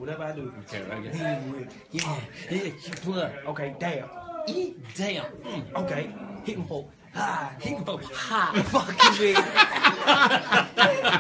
whatever I do. Okay, right. Yeah, blood. Okay, damn. Damn. Okay, hitting folk. Hitting folk. Fucking me.